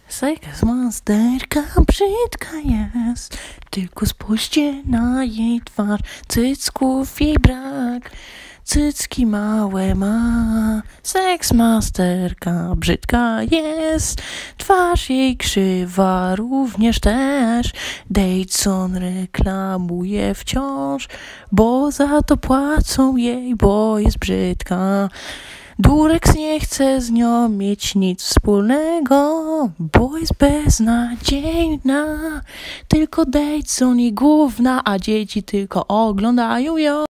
Seksmonsterka brzydka jest, tylko spójrzcie na jej twarz. Cycków jej brak, cycki małe ma. Seksmonsterka brzydka jest, twarz jej krzywa również też. Dayton reklamuje wciąż, bo za to płacą jej, bo jest brzydka. Durex nie chce z nią mieć nic wspólnego, bo jest beznadziejna. Tylko Dayton i gówna, a dzieci tylko oglądają ją.